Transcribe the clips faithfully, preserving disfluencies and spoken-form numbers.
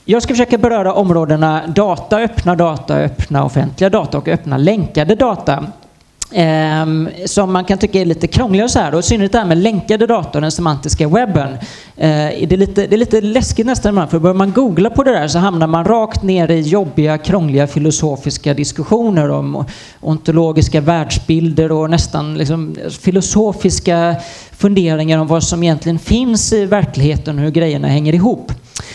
Jag ska försöka beröra områdena data, öppna data, öppna offentliga data och öppna länkade data. Eh, som man kan tycka är lite krångligare så här. Och i synnerhet det här med länkade data och den semantiska webben. Eh, det, är lite, det är lite läskigt nästan. För börjar man googla på det där så hamnar man rakt ner i jobbiga, krångliga filosofiska diskussioner om ontologiska världsbilder och nästan liksom filosofiska funderingar om vad som egentligen finns i verkligheten och hur grejerna hänger ihop.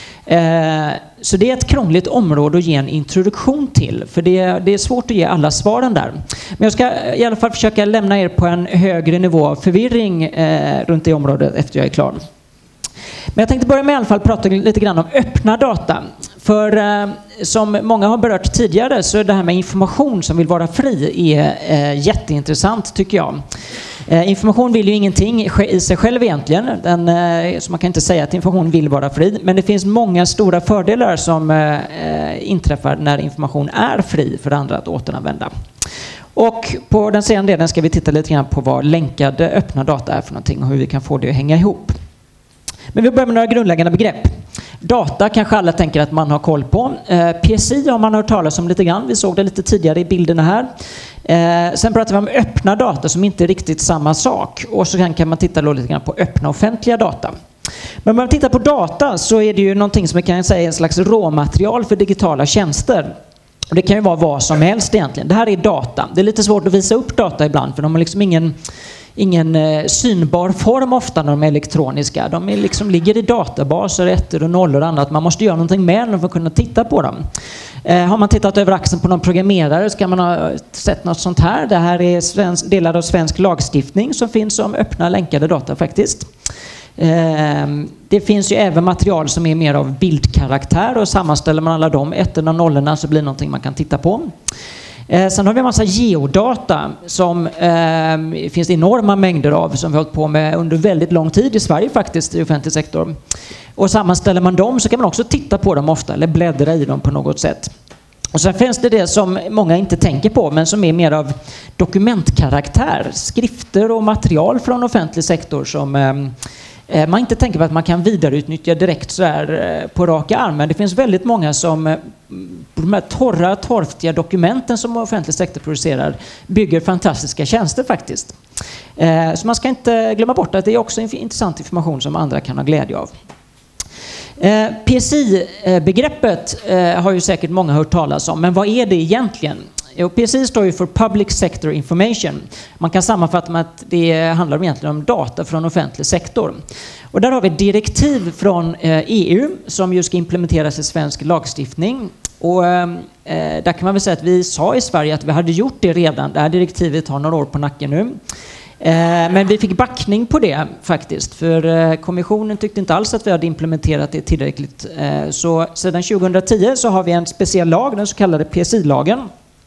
Så det är ett krångligt område att ge en introduktion till, för det är, det är svårt att ge alla svaren där. Men jag ska i alla fall försöka lämna er på en högre nivå av förvirring eh, runt det området efter jag är klar. Men jag tänkte börja med i alla fall prata lite grann om öppna data. För eh, som många har berört tidigare så är det här med information som vill vara fri är eh, jätteintressant tycker jag. Eh, information vill ju ingenting i sig själv egentligen. Den, eh, så man kan inte säga att information vill vara fri. Men det finns många stora fördelar som eh, inträffar när information är fri för andra att återanvända. Och på den senare delen ska vi titta lite grann på vad länkade öppna data är för någonting och hur vi kan få det att hänga ihop. Men vi börjar med några grundläggande begrepp. Data kanske alla tänker att man har koll på. Eh, P S I har man hört talas om lite grann. Vi såg det lite tidigare i bilderna här. Eh, sen pratar vi om öppna data som inte är riktigt samma sak. Och så kan man titta då lite grann på öppna offentliga data. Men om man tittar på data så är det ju någonting som man kan säga är en slags råmaterial för digitala tjänster. Och det kan ju vara vad som helst egentligen. Det här är data. Det är lite svårt att visa upp data ibland för de har liksom ingen... ingen eh, synbar form ofta när de är elektroniska. De är liksom, ligger i databaser, ettor och nollor och annat. Man måste göra någonting med dem för att kunna titta på dem. Eh, har man tittat över axeln på någon programmerare så kan man ha sett något sånt här. Det här är svensk, delar av svensk lagstiftning som finns om öppna länkade data faktiskt. Eh, det finns ju även material som är mer av bildkaraktär och sammanställer man alla de ettorna och nollorna så blir det någonting man kan titta på. Eh, sen har vi en massa geodata som eh, finns enorma mängder av som vi har hållit på med under väldigt lång tid i Sverige faktiskt i offentlig sektor. Och sammanställer man dem så kan man också titta på dem ofta eller bläddra i dem på något sätt. Och sen finns det det som många inte tänker på men som är mer av dokumentkaraktär. Skrifter och material från offentlig sektor som... Eh, Man inte tänker på att man kan vidareutnyttja direkt så här på raka arm. Men det finns väldigt många som på de här torra, torftiga dokumenten som offentlig sektor producerar bygger fantastiska tjänster faktiskt. Så man ska inte glömma bort att det är också intressant information som andra kan ha glädje av. P S I-begreppet har ju säkert många hört talas om. Men vad är det egentligen? P S I står ju för Public Sector Information. Man kan sammanfatta med att det handlar egentligen om data från offentlig sektor. Och där har vi direktiv från E U som ju ska implementeras i svensk lagstiftning. Och eh, där kan man väl säga att vi sa i Sverige att vi hade gjort det redan. Det här direktivet har några år på nacken nu. Eh, men vi fick backning på det faktiskt. För eh, kommissionen tyckte inte alls att vi hade implementerat det tillräckligt. Eh, så sedan tjugohundratio så har vi en speciell lag, den så kallade P S I-lagen.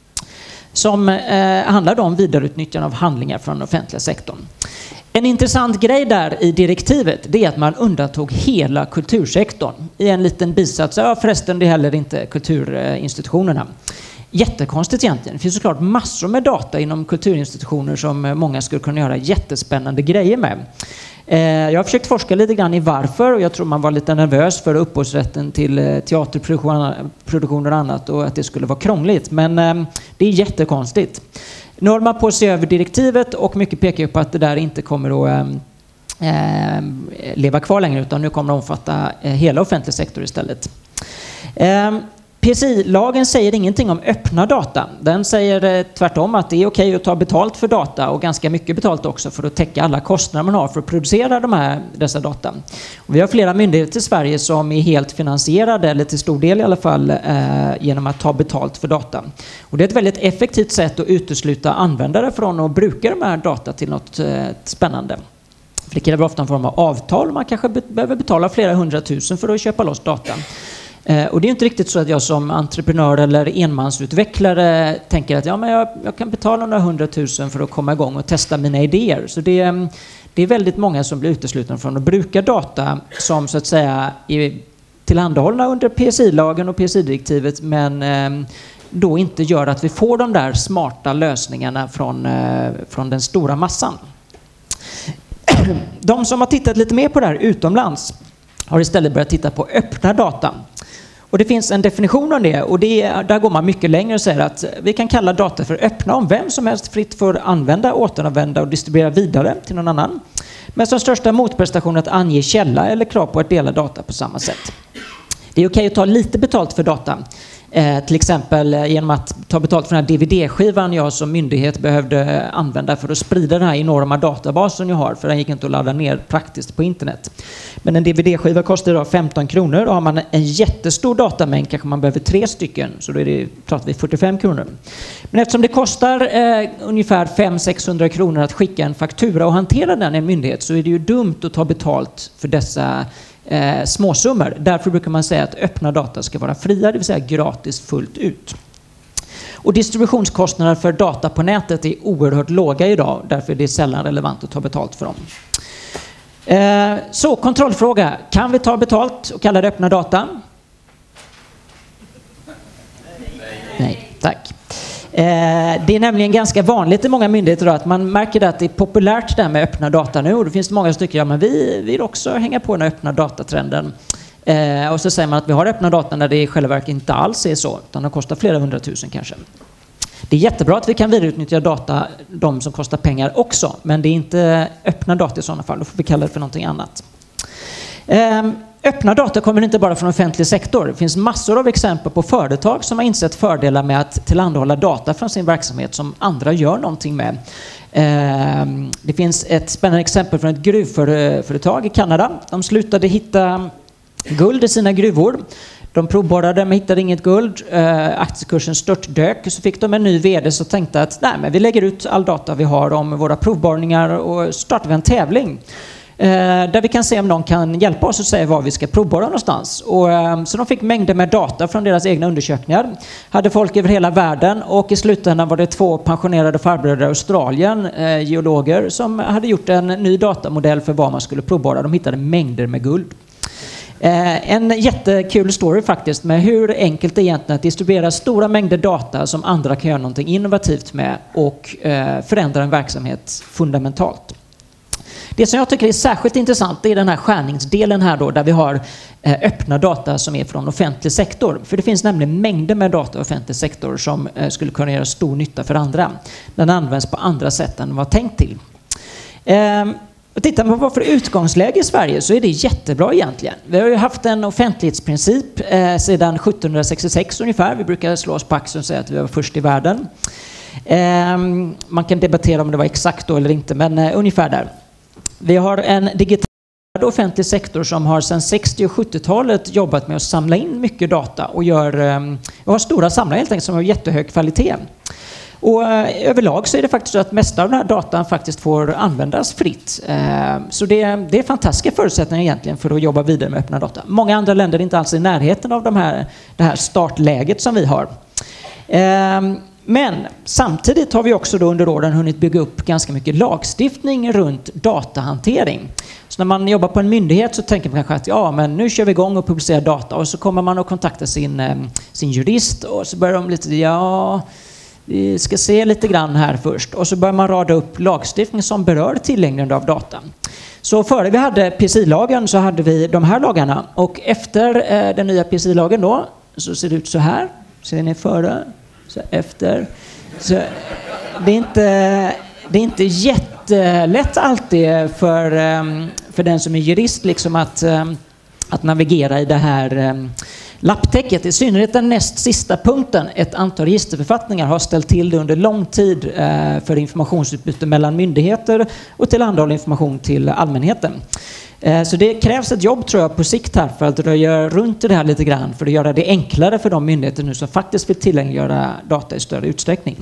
Som eh, handlar om vidareutnyttjande av handlingar från den offentliga sektorn. En intressant grej där i direktivet det är att man undantog hela kultursektorn. I en liten bisats, ja förresten det är heller inte kulturinstitutionerna. Jättekonstigt egentligen. Det finns såklart massor med data inom kulturinstitutioner som många skulle kunna göra jättespännande grejer med. Jag har försökt forska lite grann i varför och jag tror man var lite nervös för upphovsrätten till teaterproduktioner och annat och att det skulle vara krångligt. Men det är jättekonstigt. Nu håller man på att se över direktivet och mycket pekar på att det där inte kommer att äh, leva kvar längre utan nu kommer det att omfatta hela offentlig sektor istället. Äh, P S I-lagen säger ingenting om öppna data. Den säger tvärtom att det är okej att ta betalt för data och ganska mycket betalt också för att täcka alla kostnader man har för att producera de här, dessa data. Och vi har flera myndigheter i Sverige som är helt finansierade, eller till stor del i alla fall, eh, genom att ta betalt för data. Och det är ett väldigt effektivt sätt att utesluta användare från att bruka de här data till något eh, spännande. För det kräver ofta en form av avtal. Man kanske be- behöver betala flera hundratusen för att köpa loss data. Och det är inte riktigt så att jag som entreprenör eller enmansutvecklare tänker att ja, men jag, jag kan betala några hundratusen för att komma igång och testa mina idéer. Så det, det är väldigt många som blir uteslutna från att bruka data som så att säga är tillhandahållna under P S I-lagen och P S I-direktivet men då inte gör att vi får de där smarta lösningarna från, från den stora massan. De som har tittat lite mer på det här utomlands har istället börjat titta på öppna data. Och det finns en definition av det, och det, där går man mycket längre och säger att vi kan kalla data för öppna om vem som helst fritt får använda, återanvända och distribuera vidare till någon annan. Men som största motprestation att ange källa eller krav på att dela data på samma sätt. Det är okej att ta lite betalt för data. Eh, till exempel genom att ta betalt för den här D V D-skivan jag som myndighet behövde använda för att sprida den här enorma databasen jag har, för den gick inte att ladda ner praktiskt på internet. Men en D V D-skiva kostar idag femton kronor, och har man en jättestor datamängd kanske man behöver tre stycken, så då är det, pratar vi fyrtiofem kronor. Men eftersom det kostar eh, ungefär fem till sexhundra kronor att skicka en faktura och hantera den i en myndighet, så är det ju dumt att ta betalt för dessa Eh, småsummor. Därför brukar man säga att öppna data ska vara fria, det vill säga gratis fullt ut. Och distributionskostnader för data på nätet är oerhört låga idag, därför är det sällan relevant att ta betalt för dem. Eh, så kontrollfråga, kan vi ta betalt och kalla det öppna data? Nej, Nej tack. Det är nämligen ganska vanligt i många myndigheter då att man märker att det är populärt där med öppna data nu, och det finns många som tycker att ja, vi vill också hänga på den öppna datatrenden. Eh, och så säger man att vi har öppna data när det i själva verket inte alls är så, utan de kostar flera hundratusen kanske. Det är jättebra att vi kan vidareutnyttja data, de som kostar pengar också, men det är inte öppna data i sådana fall, då får vi kalla det för någonting annat. Eh, Öppna data kommer inte bara från offentlig sektor. Det finns massor av exempel på företag som har insett fördelar med att tillhandahålla data från sin verksamhet som andra gör någonting med. Det finns ett spännande exempel från ett gruvföretag i Kanada. De slutade hitta guld i sina gruvor. De provborrade men hittade inget guld. Aktiekursen störtdök. Så fick de en ny vd som tänkte att nej, men vi lägger ut all data vi har om våra provborrningar och startar en tävling. Där vi kan se om någon kan hjälpa oss och säga var vi ska provborra någonstans. Och, så de fick mängder med data från deras egna undersökningar. Hade folk över hela världen, och i slutändan var det två pensionerade farbröder i Australien, eh, geologer, som hade gjort en ny datamodell för vad man skulle provborra. De hittade mängder med guld. Eh, en jättekul story faktiskt med hur enkelt det är egentligen att distribuera stora mängder data som andra kan göra någonting innovativt med och eh, förändra en verksamhet fundamentalt. Det som jag tycker är särskilt intressant är den här skärningsdelen här då, där vi har eh, öppna data som är från offentlig sektor. För det finns nämligen mängder med data i offentlig sektor som eh, skulle kunna göra stor nytta för andra. Den används på andra sätt än den var tänkt till. Eh, och tittar man på vad för utgångsläge i Sverige, så är det jättebra egentligen. Vi har ju haft en offentlighetsprincip eh, sedan sjuttonhundrasextiosex ungefär. Vi brukar slå oss på axeln och säga att vi var först i världen. Eh, man kan debattera om det var exakt då eller inte, men eh, ungefär där. Vi har en digital offentlig sektor som har sedan sextio- och sjuttiotalet jobbat med att samla in mycket data och gör, vi har stora samlare helt enkelt som har jättehög kvalitet. Och överlag så är det faktiskt så att mesta av den här datan faktiskt får användas fritt. Så det, det är fantastiska förutsättningar egentligen för att jobba vidare med öppna data. Många andra länder är inte alls i närheten av de här, det här startläget som vi har. Men samtidigt har vi också då under åren hunnit bygga upp ganska mycket lagstiftning runt datahantering. Så när man jobbar på en myndighet så tänker man kanske att ja, men nu kör vi igång och publicerar data, och så kommer man att kontakta sin, sin jurist, och så börjar de lite, ja, vi ska se lite grann här först. Och så börjar man rada upp lagstiftning som berör tillgänglighet av data. Så före vi hade P S I-lagen så hade vi de här lagarna, och efter eh, den nya P S I-lagen då så ser det ut så här. Ser ni före? Så efter. Så det är inte, det är inte jättelätt alltid för, för den som är jurist liksom att, att navigera i det här lapptäcket. I synnerhet den näst sista punkten, ett antal registerförfattningar, har ställt till det under lång tid för informationsutbyte mellan myndigheter och tillhandahålla information till allmänheten. Så det krävs ett jobb, tror jag, på sikt här för att röja runt det här lite grann, för att göra det enklare för de myndigheter nu som faktiskt vill tillgängliggöra data i större utsträckning.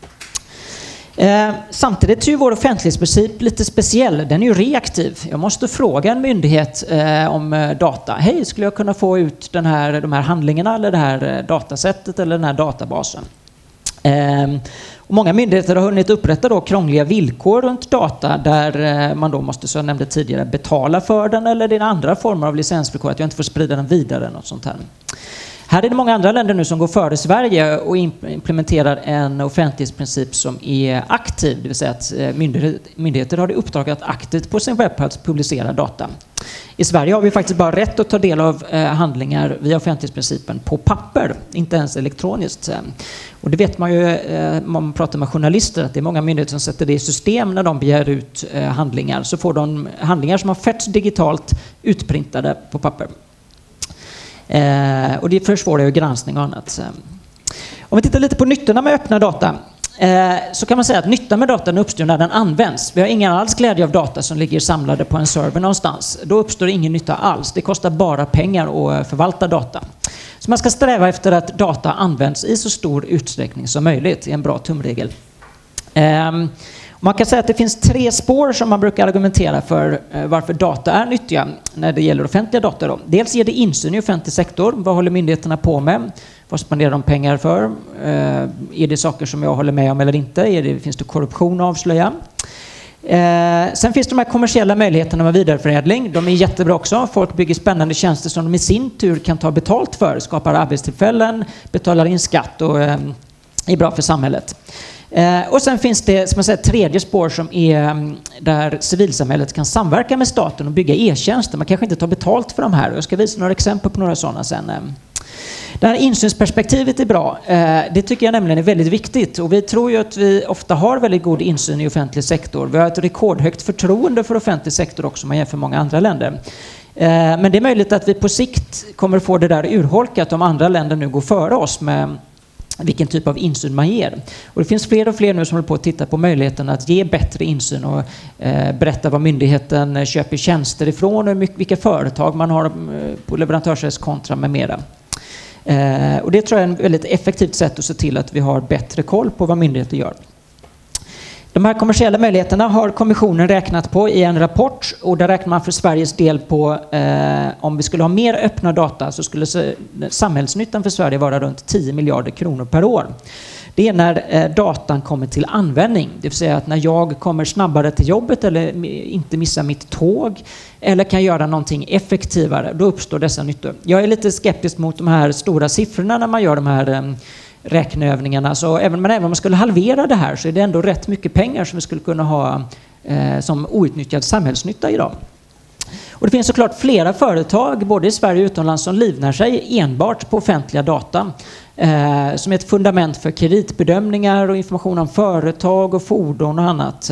Samtidigt är ju vår offentlighetsprincip lite speciell. Den är ju reaktiv. Jag måste fråga en myndighet om data. Hej, skulle jag kunna få ut den här, de här handlingarna eller det här datasättet eller den här databasen? Och många myndigheter har hunnit upprätta då krångliga villkor runt data där man då måste, som jag nämnde tidigare, betala för den, eller det är andra former av licensvillkor, att jag inte får sprida den vidare, något sånt här. Här är det många andra länder nu som går före Sverige och implementerar en offentlighetsprincip som är aktiv, det vill säga att myndigheter har det uppdrag att aktivt på sin webbplats publicera data. I Sverige har vi faktiskt bara rätt att ta del av eh, handlingar via offentlighetsprincipen på papper, inte ens elektroniskt. Och det vet man ju eh, om man pratar med journalister, att det är många myndigheter som sätter det i system när de begär ut eh, handlingar. Så får de handlingar som har fötts digitalt utprintade på papper. Eh, och det försvårar ju granskning och annat. Om vi tittar lite på nyttorna med öppna data, eh, så kan man säga att nyttan med datan uppstår när den används. Vi har ingen alls glädje av data som ligger samlade på en server någonstans. Då uppstår ingen nytta alls. Det kostar bara pengar att förvalta data. Så man ska sträva efter att data används i så stor utsträckning som möjligt. Det är en bra tumregel. Eh, Man kan säga att det finns tre spår som man brukar argumentera för varför data är nyttiga när det gäller offentliga data. Då. Dels ger det insyn i offentlig sektor. Vad håller myndigheterna på med? Vad spenderar de pengar för? Är det saker som jag håller med om eller inte? Är det, finns det korruption att avslöja? Sen finns de här kommersiella möjligheterna med vidareförädling. De är jättebra också. Folk bygger spännande tjänster som de i sin tur kan ta betalt för. Skapar arbetstillfällen, betalar in skatt och är bra för samhället. Eh, och sen finns det som jag säger, ett tredje spår som är där civilsamhället kan samverka med staten och bygga e-tjänster. Man kanske inte tar betalt för de här. Jag ska visa några exempel på några sådana sen. Det här insynsperspektivet är bra. Eh, det tycker jag nämligen är väldigt viktigt. Och vi tror ju att vi ofta har väldigt god insyn i offentlig sektor. Vi har ett rekordhögt förtroende för offentlig sektor också om man jämför många andra länder. Eh, men det är möjligt att vi på sikt kommer få det där urholkat om andra länder nu går före oss med vilken typ av insyn man ger. Och det finns fler och fler nu som håller på att titta på möjligheten att ge bättre insyn och eh, berätta vad myndigheten köper tjänster ifrån och vilka företag man har på leverantörskontra med mera. Eh, och det tror jag är ett väldigt effektivt sätt att se till att vi har bättre koll på vad myndigheter gör. De här kommersiella möjligheterna har kommissionen räknat på i en rapport, och där räknar man för Sveriges del på eh, om vi skulle ha mer öppna data så skulle samhällsnyttan för Sverige vara runt tio miljarder kronor per år. Det är när eh, datan kommer till användning, det vill säga att när jag kommer snabbare till jobbet eller inte missar mitt tåg eller kan göra någonting effektivare, då uppstår dessa nyttor. Jag är lite skeptisk mot de här stora siffrorna när man gör de här eh, räkneövningarna. Så även, men även om man skulle halvera det här så är det ändå rätt mycket pengar som vi skulle kunna ha eh, som outnyttjad samhällsnytta idag. Och det finns såklart flera företag, både i Sverige och utomlands, som livnär sig enbart på offentliga data. Eh, som är ett fundament för kreditbedömningar och information om företag och fordon och annat.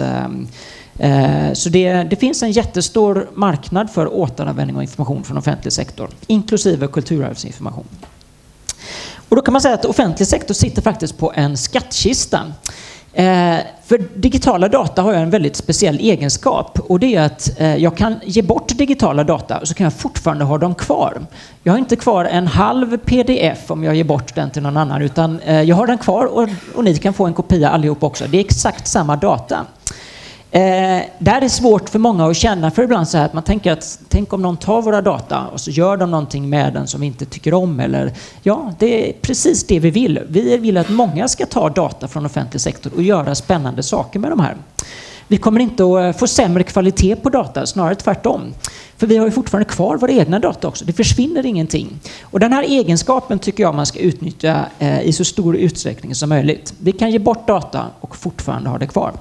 Eh, så det, det finns en jättestor marknad för återanvändning av information från offentlig sektor, inklusive kulturarvsinformation. Och då kan man säga att offentlig sektor sitter faktiskt på en skattkista. Eh, för digitala data har jag en väldigt speciell egenskap, och det är att eh, jag kan ge bort digitala data och så kan jag fortfarande ha dem kvar. Jag har inte kvar en halv pdf om jag ger bort den till någon annan, utan eh, jag har den kvar, och, och ni kan få en kopia allihop också. Det är exakt samma data. Eh, där är svårt för många att känna, för ibland så här att man tänker att tänk om någon tar våra data och så gör de någonting med den som vi inte tycker om, eller ja, det är precis det vi vill. Vi vill att många ska ta data från offentlig sektor och göra spännande saker med de här. Vi kommer inte att få sämre kvalitet på data, snarare tvärtom. För vi har ju fortfarande kvar våra egna data också. Det försvinner ingenting. Och den här egenskapen tycker jag man ska utnyttja eh, i så stor utsträckning som möjligt. Vi kan ge bort data och fortfarande ha det kvar.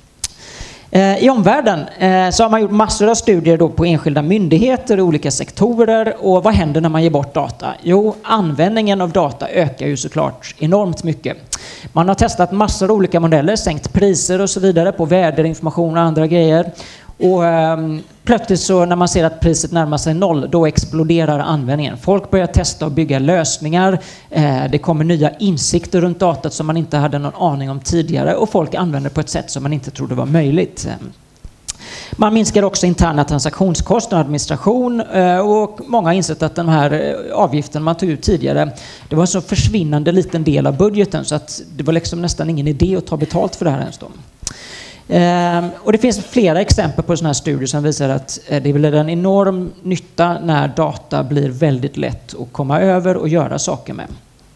I omvärlden så har man gjort massor av studier då på enskilda myndigheter och olika sektorer. Och vad händer när man ger bort data? Jo, användningen av data ökar ju såklart enormt mycket. Man har testat massor av olika modeller, sänkt priser och så vidare på väderinformation och andra grejer. Och um, plötsligt så när man ser att priset närmar sig noll, då exploderar användningen. Folk börjar testa och bygga lösningar. Eh, det kommer nya insikter runt datat som man inte hade någon aning om tidigare, och folk använder på ett sätt som man inte trodde var möjligt. Man minskar också interna transaktionskostnader och administration, eh, och många har insett att den här avgiften man tog ut tidigare, det var en så försvinnande liten del av budgeten så att det var liksom nästan ingen idé att ta betalt för det här ens då. Um, och det finns flera exempel på sådana här studier som visar att uh, det blir en enorm nytta när data blir väldigt lätt att komma över och göra saker med.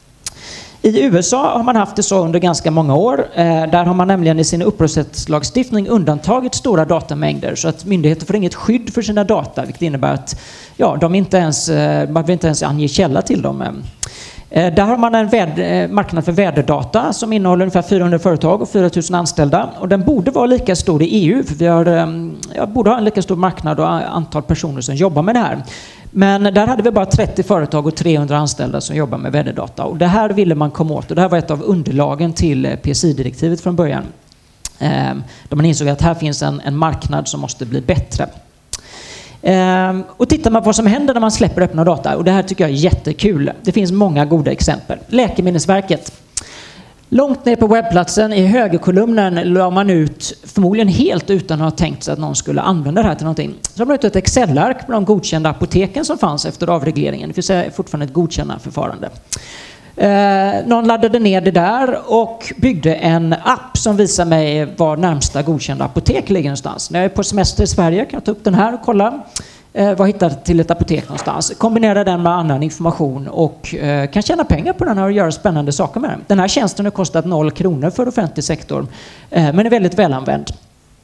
I U S A har man haft det så under ganska många år. Uh, där har man nämligen i sin upphovsrättslagstiftning undantagit stora datamängder så att myndigheter får inget skydd för sina data, vilket innebär att ja, de inte ens, uh, man vill inte ens ange källa till dem. Där har man en väder, marknad för väderdata som innehåller ungefär fyrahundra företag och fyra tusen anställda. Och den borde vara lika stor i E U, för vi har, ja, borde ha en lika stor marknad och antal personer som jobbar med det här. Men där hade vi bara trettio företag och trehundra anställda som jobbar med väderdata. Och det här ville man komma åt, och det här var ett av underlagen till P S I-direktivet från början. Då man insåg att här finns en, en marknad som måste bli bättre. Ehm, och tittar man på vad som händer när man släpper öppna data, och det här tycker jag är jättekul. Det finns många goda exempel. Läkemedelsverket. Långt ner på webbplatsen i högerkolumnen la man ut, förmodligen helt utan att ha tänkt sig att någon skulle använda det här till någonting, så har man ut ett Excel-ark på de godkända apoteken som fanns efter avregleringen. Det finns fortfarande ett godkända förfarande. Eh, någon laddade ner det där och byggde en app som visar mig var närmsta godkända apotek ligger någonstans. När jag är på semester i Sverige kan jag ta upp den här och kolla eh, vad hittar till ett apotek någonstans. Kombinera den med annan information och eh, kan tjäna pengar på den här och göra spännande saker med den. Den här tjänsten har kostat noll kronor för offentlig sektor, eh, men är väldigt välanvänd.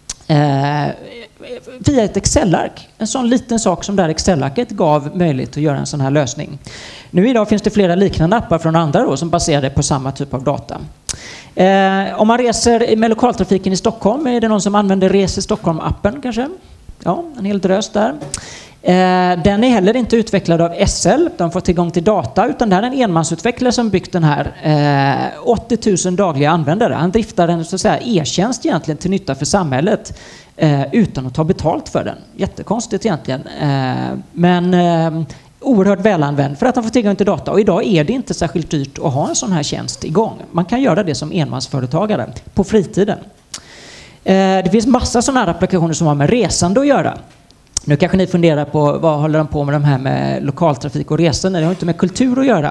Eh, via ett Excel-ark. En sån liten sak som det här Excel-arket gav möjlighet att göra en sån här lösning. Nu idag finns det flera liknande appar från andra då, som baserar på samma typ av data. Eh, om man reser med lokaltrafiken i Stockholm, är det någon som använder Res i Stockholm-appen kanske? Ja, en hel drös där. Eh, den är heller inte utvecklad av S L, de får tillgång till data, utan det är en enmansutvecklare som byggt den här. Eh, åttio tusen dagliga användare. Han driftar en så att säga e-tjänst egentligen till nytta för samhället eh, utan att ta betalt för den. Jättekonstigt egentligen. Eh, men eh, oerhört välanvänd för att han får tillgång till data. Och idag är det inte särskilt dyrt att ha en sån här tjänst igång. Man kan göra det som enmansföretagare på fritiden. Eh, det finns massa sådana här applikationer som har med resande att göra. Nu kanske ni funderar på vad håller de på med de här med lokaltrafik och resande. Det har inte med kultur att göra.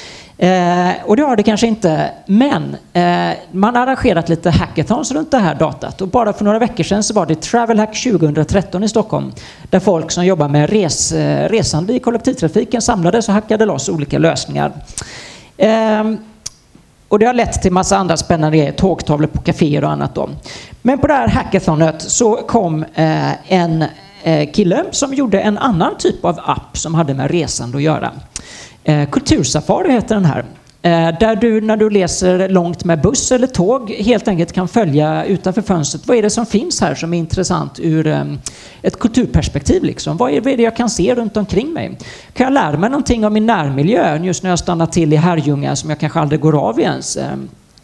Eh, och det har det kanske inte. Men eh, man har arrangerat lite hackathons runt det här datat. Och bara för några veckor sedan så var det Travel Hack tjugohundratretton i Stockholm. Där folk som jobbar med res, eh, resande i kollektivtrafiken samlades och hackade loss olika lösningar. Eh, och det har lett till massa andra spännande grejer. Tågtavlor på kaféer och annat då. Men på det här hackathonet så kom eh, en kille som gjorde en annan typ av app som hade med resande att göra. Eh, Kultursafari heter den här. Eh, där du när du reser långt med buss eller tåg helt enkelt kan följa utanför fönstret. Vad är det som finns här som är intressant ur eh, ett kulturperspektiv? Liksom? Vad är det jag kan se runt omkring mig? Kan jag lära mig någonting om min närmiljö just när jag stannar till i Herrljunga som jag kanske aldrig går av ens? Eh,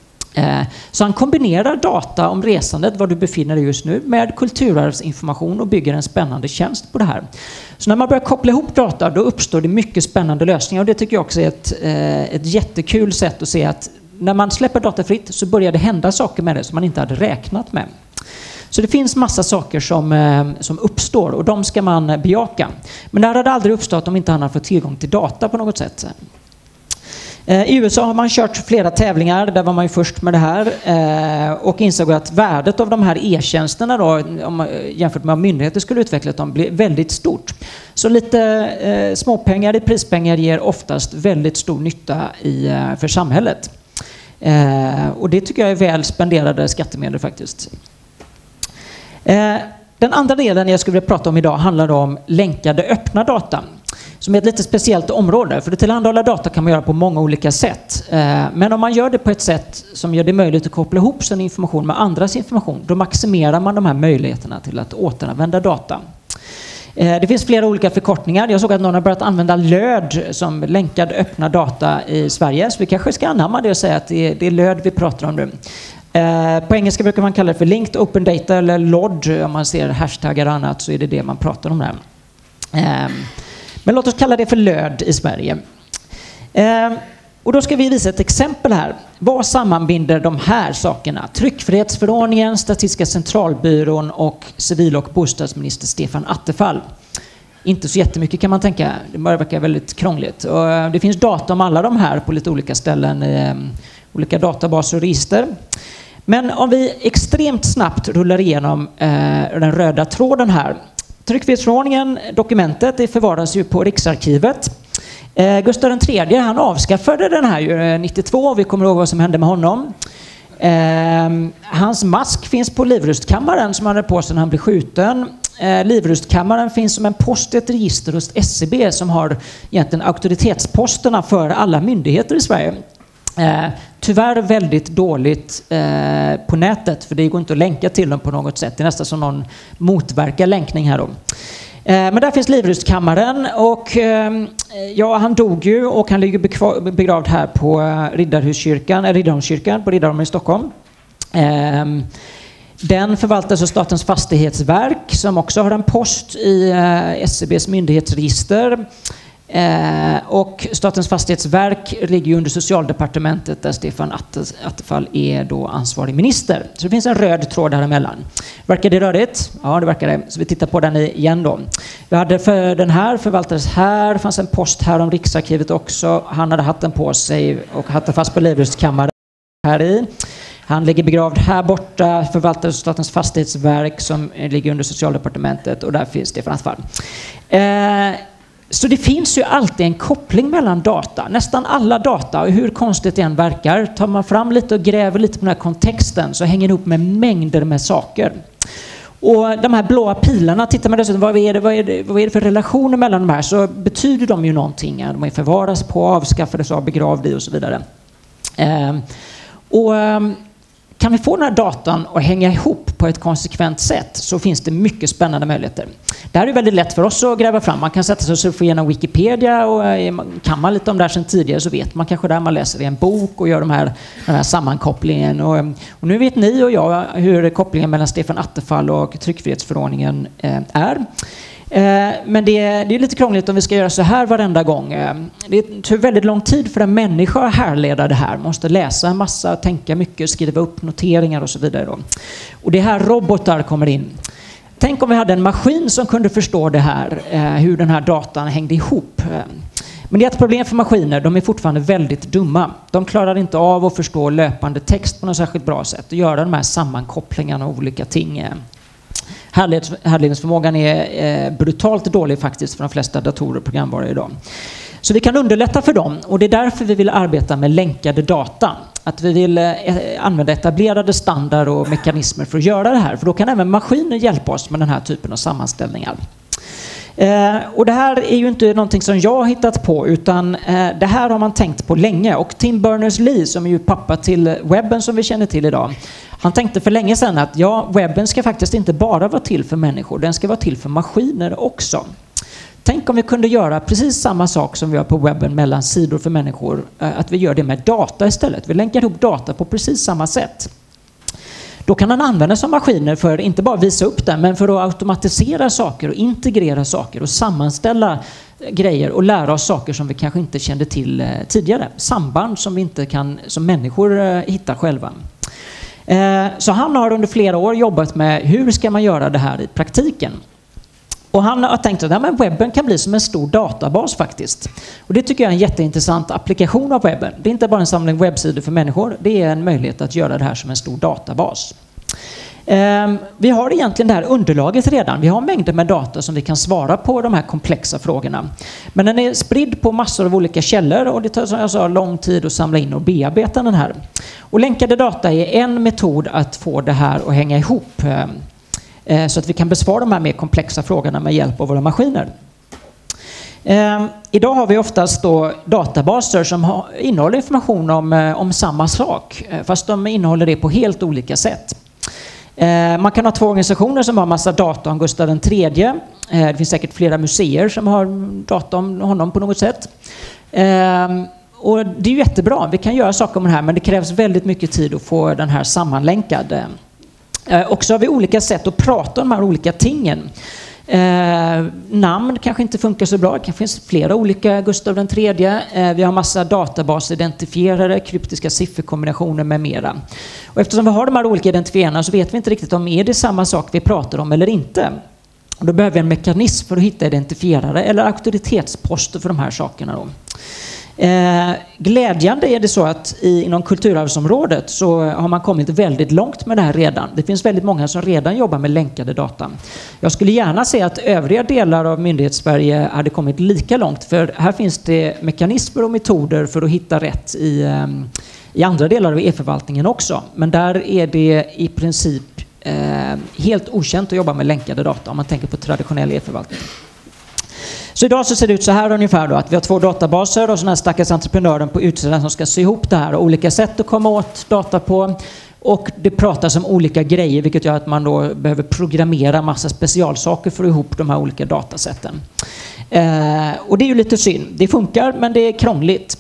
Så han kombinerar data om resandet, var du befinner dig just nu, med kulturarvsinformation och bygger en spännande tjänst på det här. Så när man börjar koppla ihop data, då uppstår det mycket spännande lösningar. Och det tycker jag också är ett, ett jättekul sätt att se att när man släpper data fritt så börjar det hända saker med det som man inte hade räknat med. Så det finns massa saker som, som uppstår och de ska man bejaka. Men det här hade aldrig uppstått om inte han hade fått tillgång till data på något sätt. I U S A har man kört flera tävlingar, där var man ju först med det här och insåg att värdet av de här e-tjänsterna då, jämfört med vad myndigheter skulle utveckla dem, blir väldigt stort. Så lite eh, småpengar i prispengar ger oftast väldigt stor nytta i, för samhället. Eh, och det tycker jag är väl spenderade skattemedel faktiskt. Eh, den andra delen jag skulle vilja prata om idag handlar om länkade öppna data. Som är ett lite speciellt område. För att tillhandahålla data kan man göra på många olika sätt. Men om man gör det på ett sätt som gör det möjligt att koppla ihop sin information med andras information, då maximerar man de här möjligheterna till att återanvända data. Det finns flera olika förkortningar. Jag såg att någon har börjat använda LÖD som länkad öppna data i Sverige. Så vi kanske ska anamma det och säga att det är, det är LÖD vi pratar om nu. På engelska brukar man kalla det för Linked Open Data eller L O D. Om man ser hashtaggar och annat så är det det man pratar om där. Men låt oss kalla det för LÖD i Sverige. Eh, och då ska vi visa ett exempel här. Vad sammanbinder de här sakerna? Tryckfrihetsförordningen, Statistiska centralbyrån och civil- och bostadsminister Stefan Attefall. Inte så jättemycket kan man tänka. Det bara verkar väldigt krångligt. Och det finns data om alla de här på lite olika ställen i eh, olika databaser och register. Men om vi extremt snabbt rullar igenom eh, den röda tråden här. Tryckfrihetsförordningen, dokumentet, det förvaras ju på Riksarkivet. Eh, Gustav den tredje, han avskaffade den här ju nittiotvå, vi kommer ihåg vad som hände med honom. Eh, hans mask finns på Livrustkammaren som han hade på sig när han blev skjuten. Eh, Livrustkammaren finns som en post i ett register hos S C B som har egentligen auktoritetsposterna för alla myndigheter i Sverige. Eh, tyvärr väldigt dåligt eh, på nätet, för det går inte att länka till dem på något sätt. Det är nästan som någon motverkar länkning här då. Eh, men där finns Livrustkammaren och eh, ja, han dog ju och han ligger begravd här på Riddarhuskyrkan, äh, Riddarholmskyrkan på Riddarholmen i Stockholm. Eh, Den förvaltas av Statens fastighetsverk som också har en post i eh, S C B:s myndighetsregister. Eh, och Statens fastighetsverk ligger under Socialdepartementet där Stefan Attefall är då ansvarig minister. Så det finns en röd tråd däremellan. Verkar det rörigt? Ja, det verkar det. Så vi tittar på den igen då. Vi hade för den här förvaltades här. Det fanns en post här om Riksarkivet också. Han hade hatten på sig och hatten fast på Livrustkammaren här i. Han ligger begravd här borta, förvaltar Statens fastighetsverk som ligger under Socialdepartementet, och där finns Stefan Attefall. Eh, så det finns ju alltid en koppling mellan data. Nästan alla data, och hur konstigt det än verkar, tar man fram lite och gräver lite på den här kontexten så hänger det ihop med mängder med saker. Och de här blåa pilarna, tittar man dessutom vad är det, vad är det, vad är det för relationer mellan de här, så betyder de ju någonting. De är förvaras på, avskaffades av, begravda i och så vidare. Eh, och kan vi få den här datan att hänga ihop på ett konsekvent sätt så finns det mycket spännande möjligheter. Det här är väldigt lätt för oss att gräva fram. Man kan sätta sig och surfa igenom Wikipedia, och kan man lite om det här sedan tidigare så vet man kanske där man läser i en bok och gör de här, den här sammankopplingen. Och, och nu vet ni och jag hur kopplingen mellan Stefan Attefall och tryckfrihetsförordningen är. Men det är, det är lite krångligt om vi ska göra så här varenda gång. Det tar väldigt lång tid för en människa att härleda det här. Man måste läsa en massa, tänka mycket, skriva upp noteringar och så vidare. Då. Och det här robotar kommer in. Tänk om vi hade en maskin som kunde förstå det här, hur den här datan hängde ihop. Men det är ett problem för maskiner, de är fortfarande väldigt dumma. De klarar inte av att förstå löpande text på något särskilt bra sätt och göra de här sammankopplingarna av olika ting. Härledningsförmågan är eh, brutalt dålig faktiskt för de flesta datorer och programvaror idag. Så vi kan underlätta för dem, och det är därför vi vill arbeta med länkade data. Att vi vill eh, använda etablerade standard och mekanismer för att göra det här. För då kan även maskiner hjälpa oss med den här typen av sammanställningar. Eh, och det här är ju inte någonting som jag har hittat på, utan eh, det här har man tänkt på länge. Och Tim Berners-Lee, som är ju pappa till webben som vi känner till idag, han tänkte för länge sedan att ja, webben ska faktiskt inte bara vara till för människor, den ska vara till för maskiner också. Tänk om vi kunde göra precis samma sak som vi gör på webben mellan sidor för människor, eh, att vi gör det med data istället. Vi länkar ihop data på precis samma sätt. Då kan man använda som maskiner för inte bara visa upp den, men för att automatisera saker och integrera saker och sammanställa grejer och lära oss saker som vi kanske inte kände till tidigare. Samband som vi inte kan, som människor hittar själva. Så han har under flera år jobbat med hur ska man göra det här i praktiken. Och han har tänkt att ja, men webben kan bli som en stor databas faktiskt. Och det tycker jag är en jätteintressant applikation av webben. Det är inte bara en samling webbsidor för människor. Det är en möjlighet att göra det här som en stor databas. Um, vi har egentligen det här underlaget redan. Vi har mängder med data som vi kan svara på de här komplexa frågorna. Men den är spridd på massor av olika källor, och det tar som jag sa lång tid att samla in och bearbeta den här. Och länkade data är en metod att få det här att hänga ihop. Så att vi kan besvara de här mer komplexa frågorna med hjälp av våra maskiner. Eh, idag har vi oftast då databaser som har, innehåller information om, om samma sak, fast de innehåller det på helt olika sätt. Eh, man kan ha två organisationer som har massa data om Gustav den tredje. Eh, det finns säkert flera museer som har data om honom på något sätt. Eh, och det är ju jättebra, vi kan göra saker om det här, men det krävs väldigt mycket tid att få den här sammanlänkad. Eh, och så har vi olika sätt att prata om de här olika tingen. Eh, namn kanske inte funkar så bra. Det kan finnas flera olika Gustav den tredje. Eh, vi har massa databasidentifierare, kryptiska sifferkombinationer med mera. Och eftersom vi har de här olika identifierarna så vet vi inte riktigt om är det samma sak vi pratar om eller inte. Och då behöver vi en mekanism för att hitta identifierare eller auktoritetsposter för de här sakerna då. Eh, glädjande är det så att i, inom kulturarvsområdet så har man kommit väldigt långt med det här redan. Det finns väldigt många som redan jobbar med länkade data. Jag skulle gärna se att övriga delar av Myndighetssverige hade kommit lika långt, för här finns det mekanismer och metoder för att hitta rätt i, i andra delar av e-förvaltningen också. Men där är det i princip eh, helt okänt att jobba med länkade data om man tänker på traditionell e-förvaltning. Så idag så ser det ut så här ungefär då, att vi har två databaser och så den här stackars entreprenören på utsidan som ska sy ihop det här och olika sätt att komma åt data på. Och det pratas om olika grejer, vilket gör att man då behöver programmera massa specialsaker för att få ihop de här olika datasätten. Eh, och det är ju lite synd. Det funkar, men det är krångligt.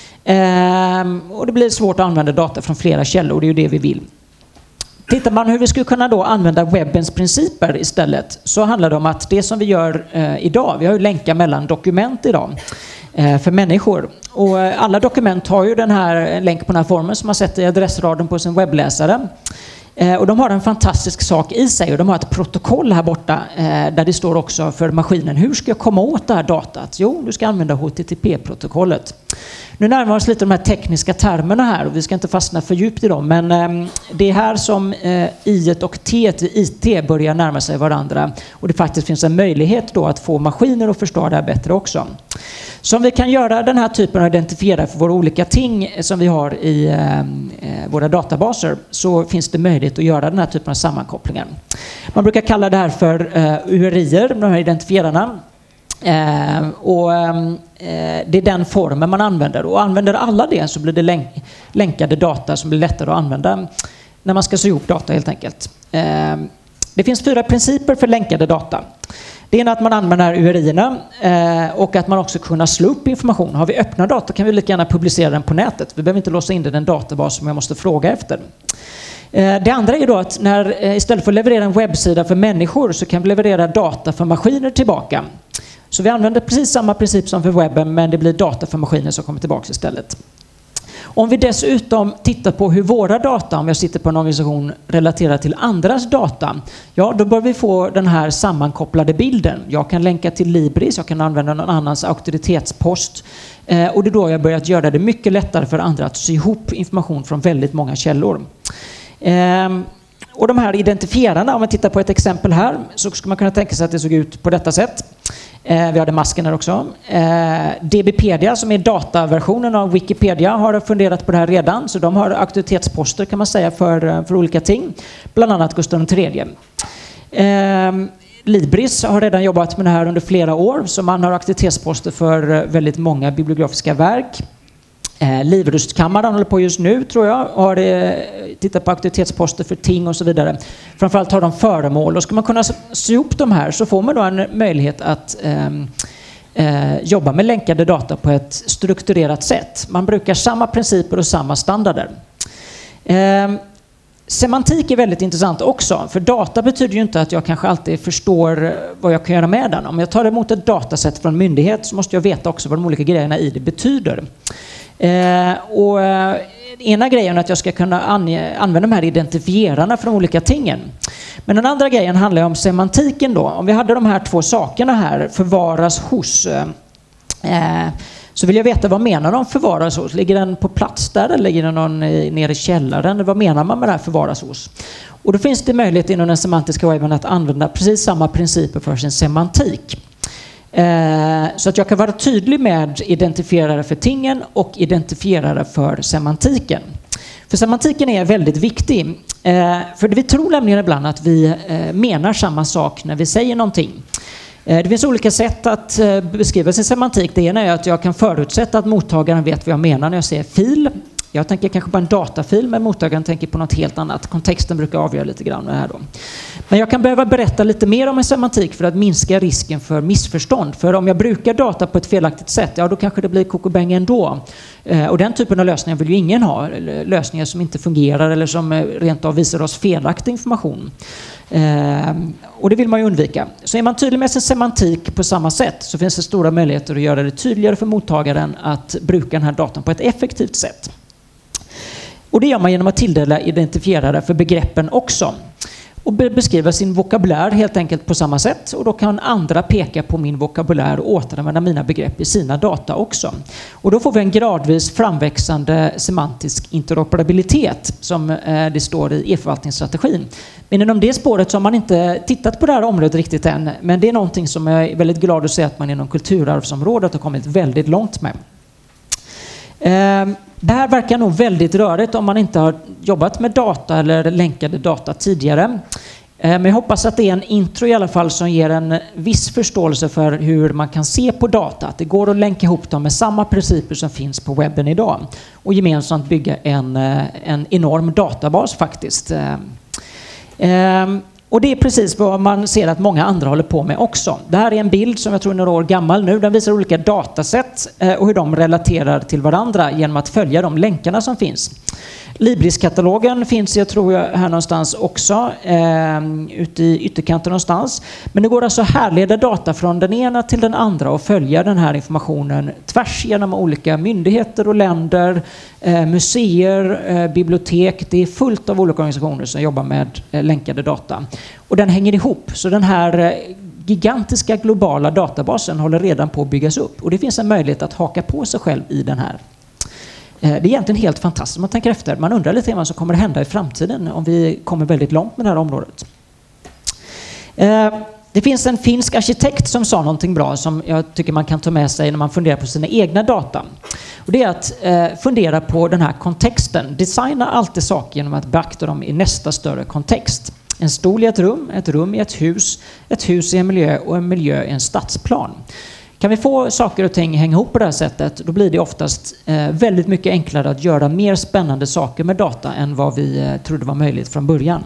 Eh, och det blir svårt att använda data från flera källor, och det är ju det vi vill. Tittar man hur vi skulle kunna då använda webbens principer istället, så handlar det om att det som vi gör eh, idag, vi har ju länkar mellan dokument idag eh, för människor. Och alla dokument har ju den här länk på den här formen som man sätter i adressraden på sin webbläsare. Eh, och de har en fantastisk sak i sig, och de har ett protokoll här borta eh, där det står också för maskinen, hur ska jag komma åt det här datat? Jo, du ska använda H T T P-protokollet. Nu närmar oss lite de här tekniska termerna här, och vi ska inte fastna för djupt i dem, men eh, det är här som eh, I och T i I T börjar närma sig varandra, och det faktiskt finns en möjlighet då att få maskiner att förstå det här bättre också. Så om vi kan göra den här typen av identifiera för våra olika ting som vi har i eh, våra databaser, så finns det möjlighet att göra den här typen av sammankopplingar. Man brukar kalla det här för eh, U R I-er, de här identifierarna. Eh, och eh, det är den formen man använder, och använder alla det så blir det länk länkade data som blir lättare att använda när man ska sy ihop data helt enkelt. Eh, det finns fyra principer för länkade data. Det ena är att man använder U R I-erna eh, och att man också kunna slå upp information. Har vi öppna data kan vi lika gärna publicera den på nätet. Vi behöver inte låsa in den i en databas som jag måste fråga efter. Det andra är då att när, istället för att leverera en webbsida för människor, så kan vi leverera data för maskiner tillbaka. Så vi använder precis samma princip som för webben, men det blir data för maskiner som kommer tillbaka istället. Om vi dessutom tittar på hur våra data, om jag sitter på en organisation, relaterar till andras data, ja, då bör vi få den här sammankopplade bilden. Jag kan länka till Libris, jag kan använda någon annans auktoritetspost, eh, och det är då jag börjat göra det mycket lättare för andra att sy ihop information från väldigt många källor. Eh, och de här identifierarna, om man tittar på ett exempel här, så skulle man kunna tänka sig att det såg ut på detta sätt. Eh, vi har det masken här också. Eh, DBpedia, som är dataversionen av Wikipedia, har funderat på det här redan. Så de har auktoritetsposter kan man säga för, för olika ting. Bland annat Gustav den tredje. Eh, Libris har redan jobbat med det här under flera år. Så man har auktoritetsposter för väldigt många bibliografiska verk. Eh, Livrustkammaren håller på just nu, tror jag, har eh, tittat på auktoritetsposter för ting och så vidare. Framförallt har de föremål, och ska man kunna sy ihop de här så får man då en möjlighet att eh, eh, jobba med länkade data på ett strukturerat sätt. Man brukar samma principer och samma standarder. Eh, Semantik är väldigt intressant också, för data betyder ju inte att jag kanske alltid förstår vad jag kan göra med den. Om jag tar emot ett dataset från en myndighet så måste jag veta också vad de olika grejerna i det betyder. Eh, och eh, ena grejen är att jag ska kunna ange, använda de här identifierarna för de olika tingen. Men den andra grejen handlar om semantiken då. Om vi hade de här två sakerna här, förvaras hos, eh, så vill jag veta vad menar de förvaras hos? Ligger den på plats där eller ligger den någon nere i källaren? Vad menar man med det här förvaras hos? Och då finns det möjlighet inom den semantiska webben att använda precis samma principer för sin semantik. Eh, så att jag kan vara tydlig med identifierare för tingen och identifierare för semantiken. För semantiken är väldigt viktig. Eh, för vi tror nämligen ibland att vi eh, menar samma sak när vi säger någonting. Det finns olika sätt att beskriva sin semantik. Det ena är att jag kan förutsätta att mottagaren vet vad jag menar när jag säger fil. Jag tänker kanske på en datafil, men mottagaren tänker på något helt annat. Kontexten brukar avgöra lite grann det här då. Men jag kan behöva berätta lite mer om en semantik för att minska risken för missförstånd. För om jag brukar data på ett felaktigt sätt, ja då kanske det blir kokobäng ändå. Och den typen av lösningar vill ju ingen ha. Lösningar som inte fungerar eller som rent av visar oss felaktig information. Eh, och det vill man ju undvika. Så är man tydlig med sin semantik på samma sätt, så finns det stora möjligheter att göra det tydligare för mottagaren att bruka den här datan på ett effektivt sätt. Och det gör man genom att tilldela identifierare för begreppen också. Och beskriva sin vokabulär helt enkelt på samma sätt. Och då kan andra peka på min vokabulär och återanvända mina begrepp i sina data också. Och då får vi en gradvis framväxande semantisk interoperabilitet som det står i e-förvaltningsstrategin. Men inom det spåret så har man inte tittat på det här området riktigt än. Men det är någonting som jag är väldigt glad att se att man inom kulturarvsområdet har kommit väldigt långt med. Det här verkar nog väldigt rörigt om man inte har jobbat med data eller länkade data tidigare. Men jag hoppas att det är en intro i alla fall som ger en viss förståelse för hur man kan se på data. Att det går att länka ihop dem med samma principer som finns på webben idag. Och gemensamt bygga en, en enorm databas faktiskt. Och det är precis vad man ser att många andra håller på med också. Det här är en bild som jag tror är några år gammal nu. Den visar olika datasätt och hur de relaterar till varandra genom att följa de länkarna som finns. Libris-katalogen finns, jag tror jag, här någonstans också, eh, ute i ytterkanten någonstans. Men det går alltså att härleda data från den ena till den andra och följa den här informationen tvärs genom olika myndigheter och länder, eh, museer, eh, bibliotek. Det är fullt av olika organisationer som jobbar med eh, länkade data. Och den hänger ihop, så den här eh, gigantiska globala databasen håller redan på att byggas upp. Och det finns en möjlighet att haka på sig själv i den här. Det är egentligen helt fantastiskt om man tänker efter. Man undrar lite vad som kommer att hända i framtiden om vi kommer väldigt långt med det här området. Det finns en finsk arkitekt som sa någonting bra som jag tycker man kan ta med sig när man funderar på sina egna data. Och det är att fundera på den här kontexten. Designa alltid saker genom att beakta dem i nästa större kontext. En stol i ett rum, ett rum i ett hus, ett hus i en miljö och en miljö i en stadsplan. Kan vi få saker och ting hänga ihop på det här sättet, då blir det oftast eh, väldigt mycket enklare att göra mer spännande saker med data än vad vi eh, trodde var möjligt från början.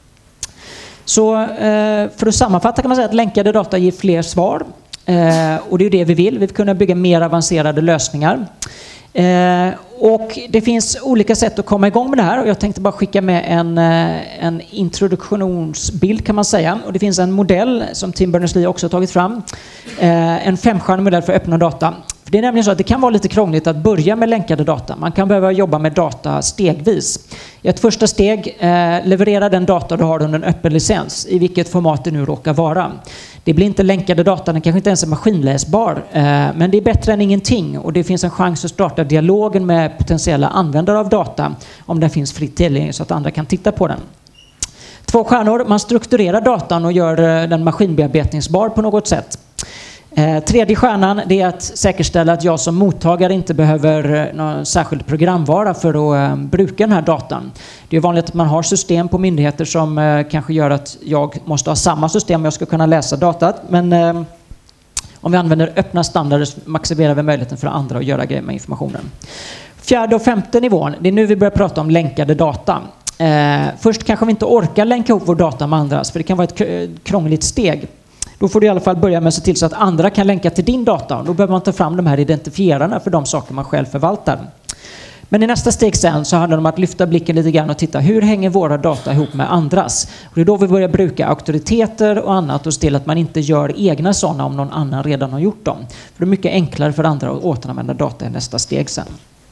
Så eh, för att sammanfatta kan man säga att länkade data ger fler svar. Eh, och det är det vi vill. Vi vill kunna bygga mer avancerade lösningar. Eh, och det finns olika sätt att komma igång med det här. Och jag tänkte bara skicka med en, eh, en introduktionsbild kan man säga. Och det finns en modell som Tim Berners-Lee också har tagit fram. Eh, en femstjärnig modell för öppna data. För det är nämligen så att det kan vara lite krångligt att börja med länkade data. Man kan behöva jobba med data stegvis. I ett första steg, eh, leverera den data du har under en öppen licens, i vilket format det nu råkar vara. Det blir inte länkade data, den kanske inte ens är maskinläsbar, eh, men det är bättre än ingenting. Och det finns en chans att starta dialogen med potentiella användare av data om den finns fritt tillgänglig så att andra kan titta på den. Två stjärnor, man strukturerar datan och gör den maskinbearbetningsbar på något sätt. Eh, tredje stjärnan, det är att säkerställa att jag som mottagare inte behöver någon särskild programvara för att eh, bruka den här datan. Det är vanligt att man har system på myndigheter som eh, kanske gör att jag måste ha samma system om jag ska kunna läsa datat. Men eh, om vi använder öppna standarder maximerar vi möjligheten för andra att göra grejer med informationen. Fjärde och femte nivån, det är nu vi börjar prata om länkade data. Eh, först kanske vi inte orkar länka ihop vår data med andras, för det kan vara ett krångligt steg. Då får du i alla fall börja med att se till så att andra kan länka till din data. Då behöver man ta fram de här identifierarna för de saker man själv förvaltar. Men i nästa steg sen så handlar det om att lyfta blicken lite grann och titta hur hänger våra data ihop med andras. Och det är då vi börjar bruka auktoriteter och annat och se till att man inte gör egna sådana om någon annan redan har gjort dem. För det är mycket enklare för andra att återanvända data i nästa steg sen.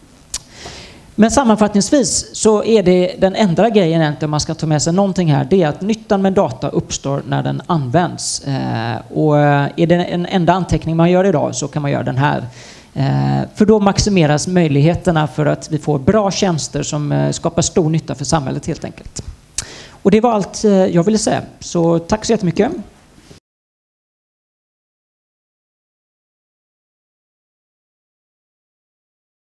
Men sammanfattningsvis så är det den enda grejen egentligen man ska ta med sig någonting här, det är att nyttan med data uppstår när den används. Eh, och är det en enda anteckning man gör idag så kan man göra den här. Eh, för då maximeras möjligheterna för att vi får bra tjänster som eh, skapar stor nytta för samhället helt enkelt. Och det var allt eh, jag ville säga. Så tack så jättemycket.